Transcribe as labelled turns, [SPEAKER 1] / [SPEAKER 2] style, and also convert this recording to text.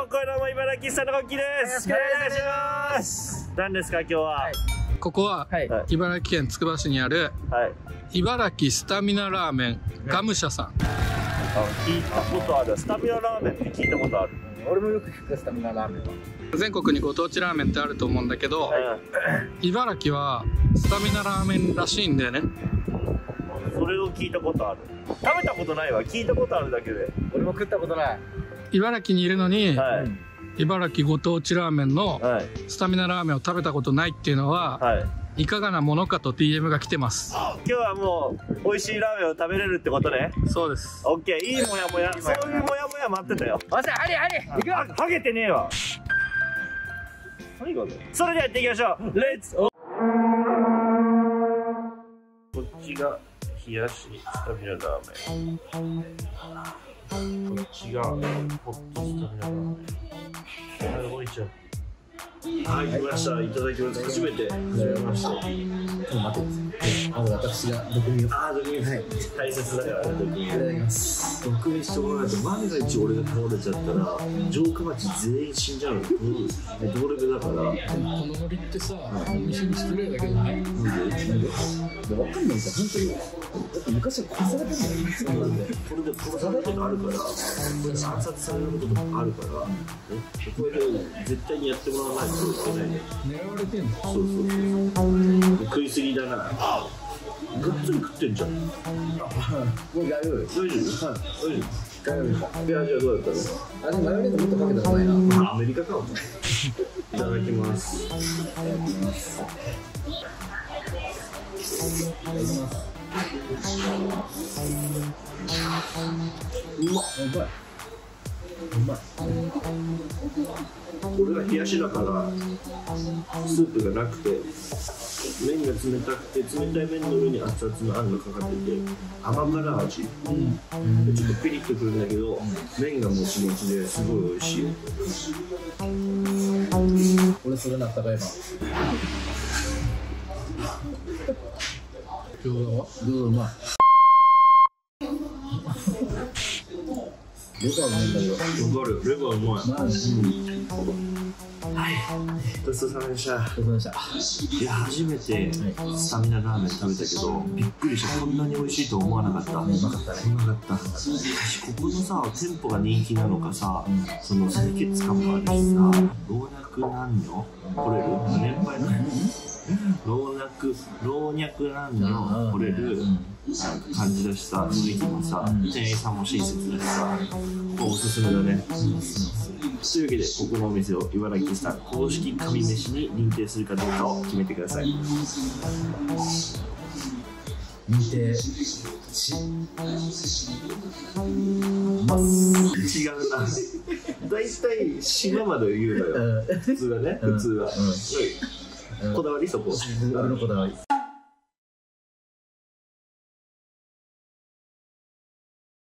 [SPEAKER 1] これどうも茨城スタのコッキーです。よろしくお願いします。何ですか今日は。
[SPEAKER 2] ここは茨城県つくば市にある茨城スタミナラーメンガムシャさん。
[SPEAKER 1] 聞いたことある。スタミナラーメンって聞いたことある。
[SPEAKER 3] 俺もよく聞くスタミナラーメンは。
[SPEAKER 2] 全国にご当地ラーメンってあると思うんだけど、茨城はスタミナラーメンらしいんだよね。
[SPEAKER 1] それを聞いたことある。食べたことないわ。聞いたことあるだけで。
[SPEAKER 3] 俺も食ったことない。
[SPEAKER 2] 茨城にいるのに、茨城ご当地ラーメンのスタミナラーメンを食べたことないっていうのは、いかがなものかと DM が来てます。
[SPEAKER 1] 今日はもう美味しいラーメンを食べれるってことね。
[SPEAKER 2] そうです。
[SPEAKER 1] オッケー。いいもやもや、そういうもやもや待ってたよ。
[SPEAKER 3] おっしゃ、あれ行くよ。
[SPEAKER 1] ハゲてねえわ。最後で。それではやっていきましょう。レッツオー。こっちが冷やしスタミナラーメン。こっちがホットスタミナラーメン。はい、おいちゃん。はい、来ました。いただきます。初めて。初めまして。
[SPEAKER 3] ちょっと待って。まず私が毒味を。
[SPEAKER 1] 毒味。はい。大切だから、毒味。いただきます。
[SPEAKER 4] 毒味してもらわないと、万が一俺が倒れちゃったら、城下町全員死んじゃうの。同レベルだから。
[SPEAKER 2] このノリってさ、お店に失礼だけどね。
[SPEAKER 3] なんでわかんないさ、本当に。だって昔は殺されてんだよ。そうなんで。
[SPEAKER 4] これで殺されることあるから、これで暗殺されることもあるから、これで絶対にやってもらわないと。
[SPEAKER 2] 狙われてんの？
[SPEAKER 4] そう食いすぎだな。がっつり食ってんじゃん。
[SPEAKER 3] もう大丈夫。
[SPEAKER 4] 大丈夫？大丈夫。いや、じゃあどうだったの？
[SPEAKER 3] あ、でもマヨネーズもっとかけたことないな。
[SPEAKER 4] アメリカかお前。いただきます。
[SPEAKER 3] いただきます。うまっ。うまい。
[SPEAKER 4] これが冷やしだからスープがなくて麺が冷たくて冷たい麺の上に熱々のあんがかかってて甘辛味、でちょっとピリッとくるんだけど麺がもちもちですごい美味しい。
[SPEAKER 3] 俺それなったかいば
[SPEAKER 2] 餃子は？
[SPEAKER 3] どうぞうまい。レバーうまいんだけど。
[SPEAKER 4] わかる。レバーうまい。はい。ごちそうさまでした。
[SPEAKER 3] ごちそうさまでした。
[SPEAKER 4] いや、初めてスタミナラーメン食べたけど、びっくりした。こんなに美味しいと思わなかった。うまかったね。うまかった。ここのさ、店舗が人気なのかさ、その清潔感もあるしさ、老若男女来れる？年配の老若男女来れるなんか感じだしさ、雰囲気もさ、店員さんも親切だしさ、ここおすすめだね。というわけで、ここのお店を茨城スタ公式神飯に認定するかどうかを決めてください。
[SPEAKER 3] 認定
[SPEAKER 4] 違うな。だいたい島まで言うのよ。普通はね、普通は。こだわりそこ。
[SPEAKER 3] 俺のこだわり。